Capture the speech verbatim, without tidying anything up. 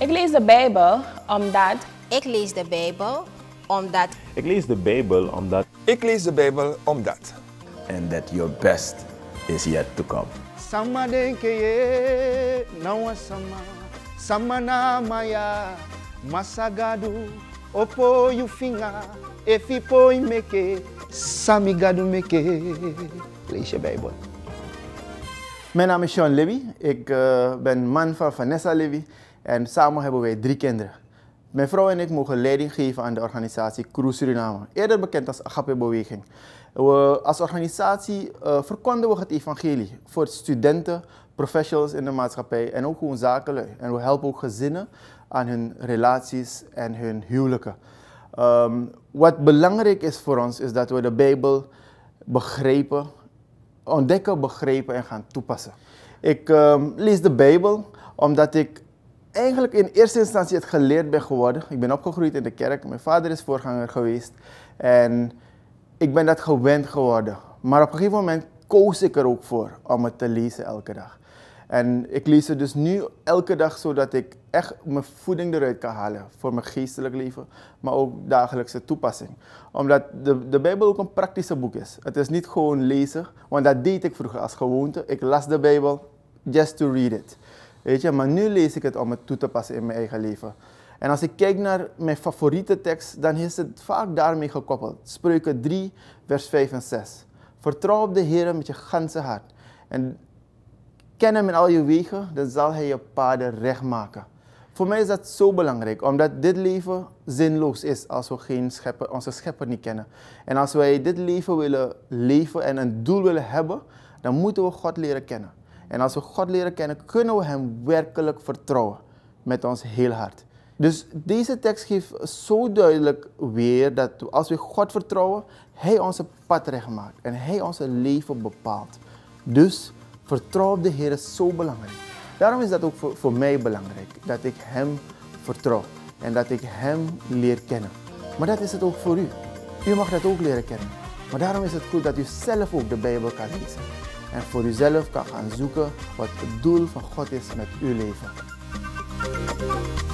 Ik lees de Bijbel omdat... Ik lees de Bijbel omdat... Ik lees de Bijbel omdat... Ik lees de Bijbel omdat... And that your best is yet to come. Sama denke ye nawa sama sama na maya masagadu opo yufinga efi poi meke samigadu meke. Lees je Bijbel. Mijn naam is Sean Levy. Ik uh, ben man van Vanessa Levy en samen hebben wij drie kinderen. Mijn vrouw en ik mogen leiding geven aan de organisatie Cruise Suriname, eerder bekend als Agape-beweging. We, als organisatie uh, verkondigen we het evangelie voor studenten, professionals in de maatschappij en ook gewoon zakenlui. En we helpen ook gezinnen aan hun relaties en hun huwelijken. Um, wat belangrijk is voor ons is dat we de Bijbel begrijpen, ontdekken, begrijpen en gaan toepassen. Ik um, lees de Bijbel omdat ik eigenlijk in eerste instantie het geleerd ben geworden. Ik ben opgegroeid in de kerk. Mijn vader is voorganger geweest. En ik ben dat gewend geworden. Maar op een gegeven moment koos ik er ook voor om het te lezen elke dag. En ik lees het dus nu elke dag zodat ik echt mijn voeding eruit kan halen. Voor mijn geestelijk leven, maar ook dagelijkse toepassing. Omdat de, de Bijbel ook een praktische boek is. Het is niet gewoon lezen, want dat deed ik vroeger als gewoonte. Ik las de Bijbel just to read it. Weet je, maar nu lees ik het om het toe te passen in mijn eigen leven. En als ik kijk naar mijn favoriete tekst, dan is het vaak daarmee gekoppeld. Spreuken drie, vers vijf en zes. Vertrouw op de Heer met je ganse hart. En ken hem in al je wegen, dan zal hij je paden recht maken. Voor mij is dat zo belangrijk, omdat dit leven zinloos is als we geen schepper, onze schepper niet kennen. En als wij dit leven willen leven en een doel willen hebben, dan moeten we God leren kennen. En als we God leren kennen, kunnen we hem werkelijk vertrouwen met ons heel hart. Dus deze tekst geeft zo duidelijk weer dat als we God vertrouwen, hij onze pad recht maakt en hij ons leven bepaalt. Dus vertrouw op de Heer is zo belangrijk. Daarom is dat ook voor, voor mij belangrijk, dat ik hem vertrouw en dat ik hem leer kennen. Maar dat is het ook voor u. U mag dat ook leren kennen. Maar daarom is het goed dat u zelf ook de Bijbel kan lezen. En voor uzelf kan gaan zoeken wat het doel van God is met uw leven.